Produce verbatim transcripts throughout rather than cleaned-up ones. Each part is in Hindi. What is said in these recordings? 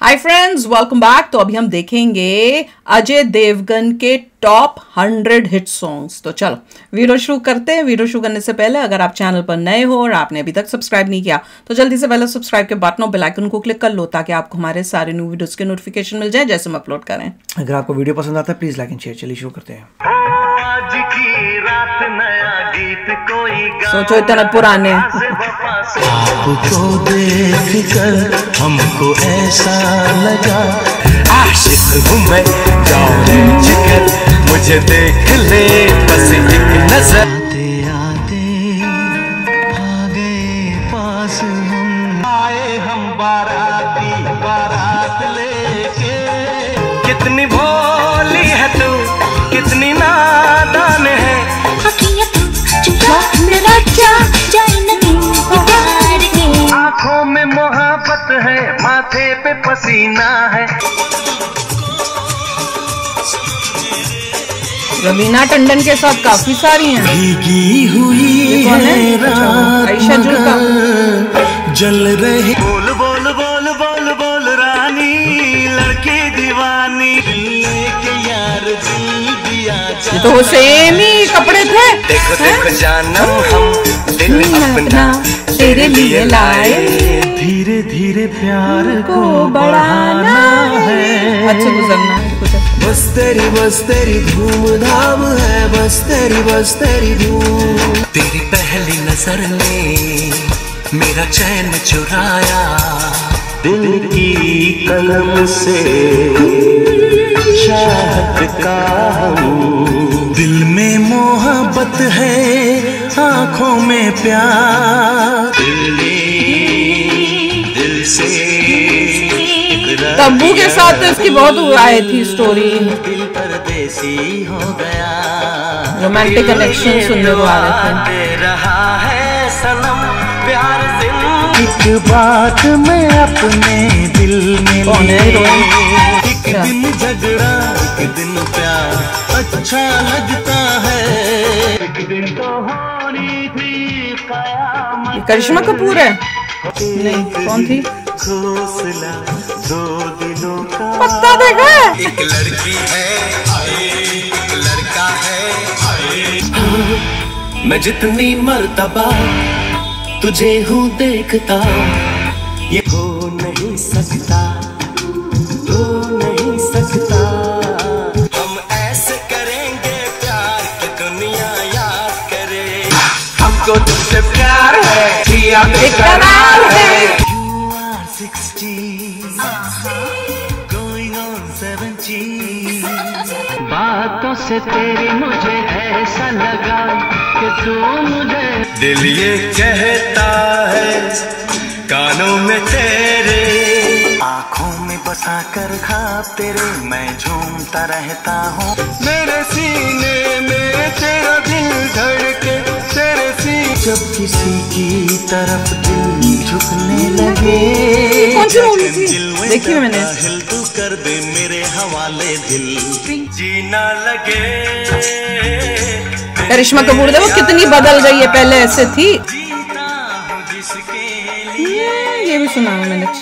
Hi friends, welcome back. तो अभी हम देखेंगे अजय देवगन के टॉप हंड्रेड हिट सॉन्ग्स। तो चलो वीडियो शुरू करते हैं। वीडियो शुरू करने से पहले अगर आप चैनल पर नए हो और आपने अभी तक सब्सक्राइब नहीं किया तो जल्दी से पहले सब्सक्राइब के बटन और बेल आइकन को क्लिक कर लो ताकि आपको हमारे सारे न्यू वीडियोस के नोटिफिकेशन मिल जाए जैसे हम अपलोड करें। अगर आपको वीडियो पसंद आता है प्लीज लाइक एंड शेयर। चलिए शुरू करते हैं। आज की रात नया गीत कोई सोचो इतना पुराने आपको देख कर हमको ऐसा लगा आशिक हूँ मैं, जाऊँ जिगर मुझे देख ले बस एक नजर। आते आते आ गए पास हम, आए हम बाराती बारात लेके। कितनी भोली है तू, कितनी नादान है। आँखों में मोहब्बत है, माथे पे पसीना है। रवीना टंडन के साथ काफी सारी हैं। भीगी हुई है रात आयशा जुल्का जल रही। बोल बोल बोल बोल बोल रानी लड़की दीवानी के यार दिल दिया। ये तो सेम ही कपड़े थे। देखो देखो जानम हम दिल अपना तेरे लिए लाए, धीरे धीरे प्यार को बढ़ाना है। अच्छा गुजरना है कुछ। बस तेरी बस तेरी धूम धाम है, बस तेरी बस तेरी धूम। तेरी पहली नजर ने मेरा चैन चुराया, दिल की कलम से चाहत का हम। दिल में मोहब्बत है, आँखों में प्यार। दिल दिल से तब्बू के साथ तो इसकी बहुत आई थी स्टोरी। दिल परदेसी हो गया, रोमांटिक कनेक्शन सुनने को आ रहे थे। दे रहा है सनम प्यार जिंदगी। एक बात मैं अपने दिल में कौन है हीरोइन? एक दिन झगड़ा एक दिन प्यार अच्छा लगता है। एक दिन तो होनी थी कयामत। करिश्मा कपूर है? नहीं, कौन थी? घोंसला दो दिलों का। पत्ता देखा है? एक लड़की है एक लड़का है। मैं जितनी मर्तबा तुझे हूँ देखता, ये हो नहीं सकता, हो नहीं सकता। हम ऐसे करेंगे प्यार कि दुनिया याद करे हमको तुझसे प्यार है, किया बेकरार है। You are sixteen, going on seventeen. बातों से तेरी मुझे ऐसा लगा कि तू मुझे। दिल ये कहता है कानों में तेरे, आँखों में बसा कर ख्वाब तेरे मैं झूमता रहता हूँ। मेरे सीने में तेरा दिल धड़के, तेरे सीने जब किसी की तरफ दिल झुकने लगे। कौन सी मूवी थी? देखी है मैंने। हिल तू कर दे मेरे हवाले दिल, जीना लगे। करिश्मा कपूर देखो कितनी बदल गई है, पहले ऐसे थी। ये भी सुना है मैंने।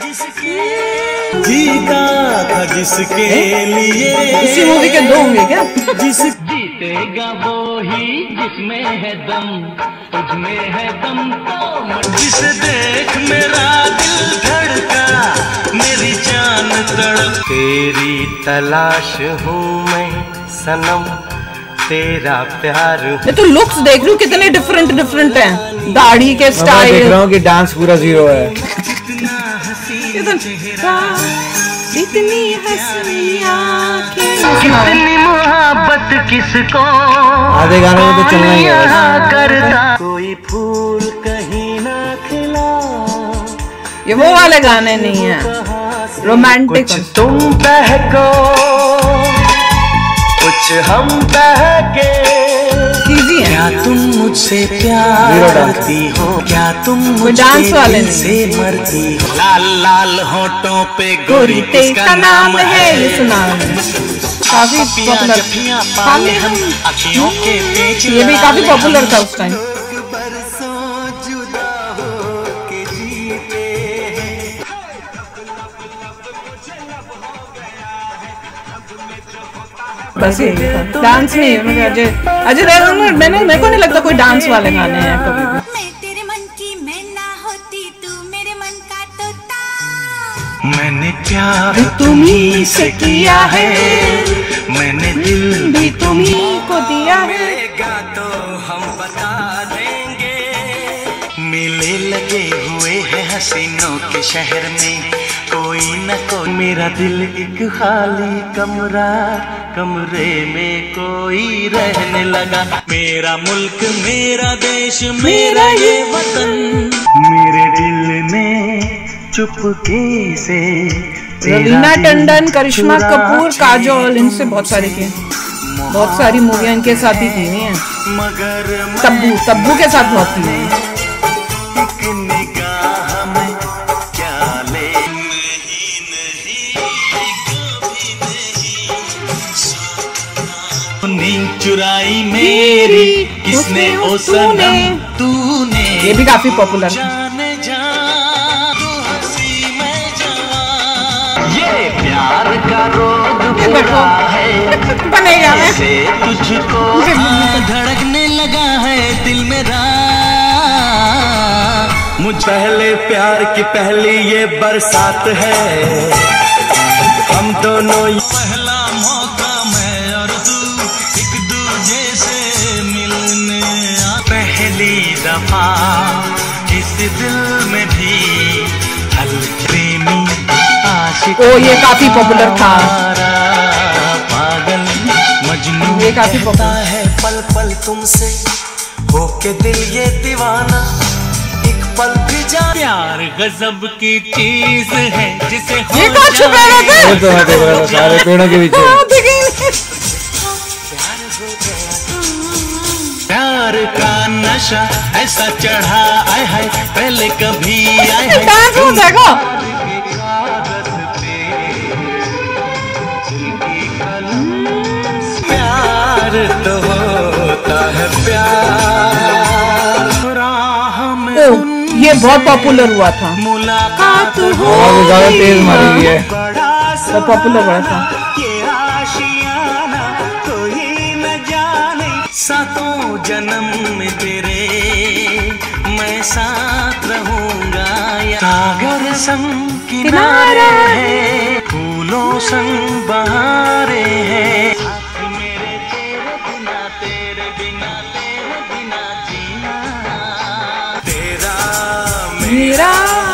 जीता था जिसके लिए। इसी मूवी के दो होंगे क्या? जिस जीतेगा वो ही जिसमें है दम, तुझमें है दम तो। जिसे देख मेरा दिल धड़का, मेरी जान तड़प। तेरी तलाश हूँ मैं सनम, तेरा प्यार। मैं तो लुक्स देख रही हूँ कितने डिफरेंट डिफरेंट हैं। दाढ़ी के स्टाइल देख रहा हूँ कि डांस पूरा जीरो है। इतनी हंसी आँखें, इतनी मोहब्बत किसको आधे गाने में तो चलना ही है। करता कोई फूल कहीं ना खिला। ये वो वाले गाने नहीं है, रोमांटिक। कुछ तुम बहको कुछ हम बहके। इजी है। क्या तुम मुझसे प्यार करती हो, क्या तुम डांस वाले से मरती हो। लाल लाल होठों पे गोरी तेरा नाम है, ये सुना काफी पॉपुलर। ये भी काफी पॉपुलर था उस टाइम। बस यही था, डांस नहीं है। मुझे अजय अजय देवगन में मैंने मेरे को नहीं लगता कोई डांस वाले गाने हैं कभी भी। मैं तेरे मन की मैं ना होती, तू मेरे मन का तोता। मैंने प्यार तुम्ही से किया है, मैंने दिल भी तुम्ही को दिया है। मिलेगा तो हम बता देंगे। मेले लगे हुए हैं हसीनों के शहर में, कोई न कोई। मेरा दिल एक खाली कमरा, कमरे में कोई रहने लगा। मेरा मुल्क मेरा देश मेरा ये वतन, मेरे दिल ने चुपके से रवीना टंडन, करिश्मा कपूर, काजोल, इनसे बहुत सारी की बहुत सारी मूवियां इनके साथ ही की हुई हैं। मगर तब्बू तब्बू के साथ बहुत की हुई हैं। एक निगाह में क्या ले। नींद चुराई मेरी किसने ओ सनम तूने। ये भी काफी पॉपुलर है। जाने जा तू हंसी में जवां, ये प्यार का रोग ये देखो बनेगा मैं से तुझको धड़कने लगा है दिल मेरा। मुझ पहले प्यार की पहली ये बरसात है, हम दोनों पहला मौका मैं और तू एक दूजे से मिलने आ। पहली दफा इस दिल में भी हल प्रेमी आशिक। ओ ये काफी पॉपुलर था, पागल मजनू ये काफी कहता पॉपुलर है पल पल तुमसे होके दिल ये दीवाना, एक पल भी जा। प्यार गजब की चीज है जिसे हो ये कहाँ छुपे रहते हैं? ये तो मैं देख रहा था सारे पेड़ों के पीछे। हाँ, देखेंगे। प्यार का नशा ऐसा चढ़ा आए है पहले कभी आए है। डांस में देखो प्यार तो होता है प्यार राह में। ओ, ये बहुत पॉपुलर हुआ था। मुलाकात हो आवाज ज्यादा तेज मारी हुई है। बहुत पॉपुलर हुआ था। ये आशियाना कोई न जाने। सातों जन्म में तेरे मैं साथ रहूंगा। सागर संग किनारे हैं, फूलों संग बहारे हैं। साथ मेरे तेरे बिना तेरे बिना तेरे बिना जीना। तेरा मेरा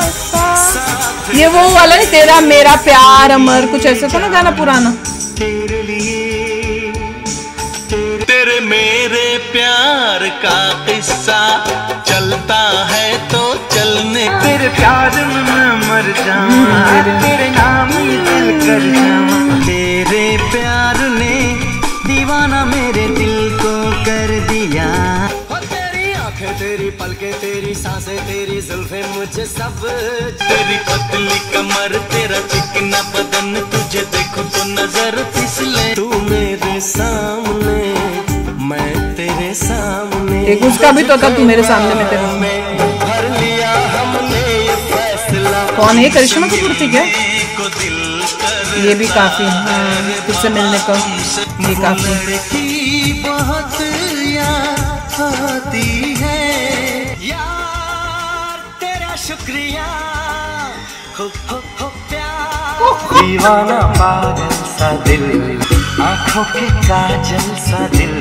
साथ, ये वो वाला नहीं, तेरा मेरा प्यार अमर, कुछ ऐसे था ना गाना पुराना। तेरे लिए तेरे मेरे प्यार का किस्सा चलता है तो चलने। तेरे प्यार में मैं मर जाऊं, तेरे नाम ही दिल कर जाऊं। तेरे प्यार ने दीवाना मेरे दिल को कर दिया। तेरी आंखें तेरी पलकें तेरी सांसें तेरी जुल्फें मुझे सब। तेरी पतली कमर तेरा चिकना बदन, तुझे देखो तो नजर फिसले। तू मेरे सामने मैं तेरे सामने। एक उसका भी तो था तू मेरे सामने में तेरा। भर लिया हमने ये फैसला। कौन है? करिश्मा कपूर थी क्या? को दिल कर ये भी काफी, हाँ, तुझसे मिलने का ये काफी। की बहुत याद आती है यार, तेरा शुक्रिया हो हो हो प्यार। दीवाना पागल सा दिल, आंखों के काजल सा दिल।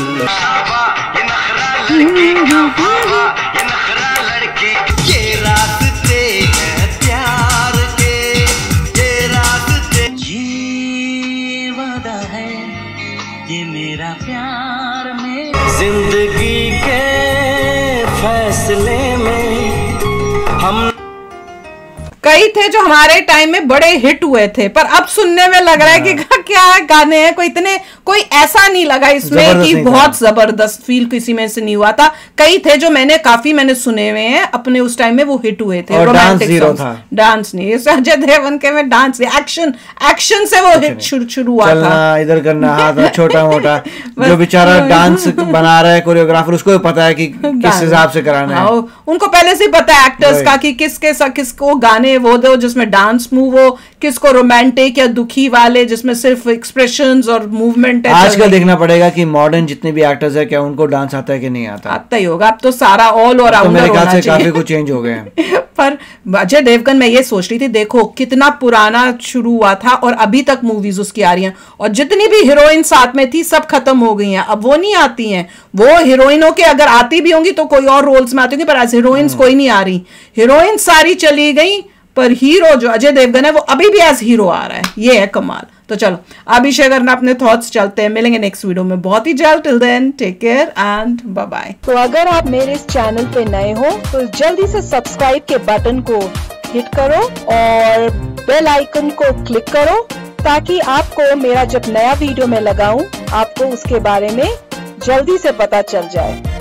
ये नखरा लड़की, ये नखरा लड़की, ये रास्ते हैं प्यार के, ये रास्ते। ये वादा है ये मेरा प्यार में। जिंदगी के फैसले में हम कई थे जो हमारे टाइम में बड़े हिट हुए थे, पर अब सुनने में लग रहा है कि क्या गाने हैं। कोई इतने कोई ऐसा नहीं लगा इसमें कि बहुत जबरदस्त फील किसी में से नहीं हुआ था। कई थे जो मैंने काफी मैंने सुने हुए हैं अपने उस टाइम में, वो हिट हुए थे। और डांस रोमांटिक जीरो सॉन्ग्स। था। डांस नहीं, इस अजय देवगन के में डांस नहीं, एक्शन एक्शन से वो हिट शुरू शुरू हुआ था। चलना इधर करना हाथ छोटा मोटा। जो बेचारा डांस बना रहा है कोरियोग्राफर, उसको भी पता है कि किस हिसाब से कराना है। हाँ, उनको पहले से ही पता है एक्टर्स का कि किसके साथ किसको गाने चाहिए वो दो जिसमें डांस मूव हो, किसको रोमांटिक या दुखी वाले जिसमें सिर्फ एक्सप्रेशंस और मूवमेंट है। आजकल देखना पड़ेगा कि मॉडर्न जितने भी एक्टर्स है क्या उनको डांस आता है कि नहीं आता। आता ही होगा, अब तो सारा ऑल और तो मेरे ख्याल से काफी कुछ चेंज हो गए हैं। पर अजय देवगन मैं ये सोच रही थी, देखो कितना पुराना शुरू हुआ था और अभी तक मूवीज उसकी आ रही हैं, और जितनी भी हीरोइन साथ में थी सब खत्म हो गई हैं, अब वो नहीं आती हैं। वो हीरोइनों के अगर आती भी होंगी तो कोई और रोल्स में आती होंगी, पर एज हीरोइंस कोई नहीं आ रही। हीरोइन सारी चली गई, पर हीरो जो अजय देवगन है वो अभी भी एज हीरो आ रहा है, ये है कमाल। तो चलो अभी शेयर करना अपने थॉट्स, चलते हैं, मिलेंगे नेक्स्ट वीडियो में बहुत ही जल्द। Till then take care and bye bye. तो अगर आप मेरे इस चैनल पे नए हो तो जल्दी से सब्सक्राइब के बटन को हिट करो और बेल आइकन को क्लिक करो, ताकि आपको मेरा जब नया वीडियो मैं लगाऊं आपको उसके बारे में जल्दी से पता चल जाए।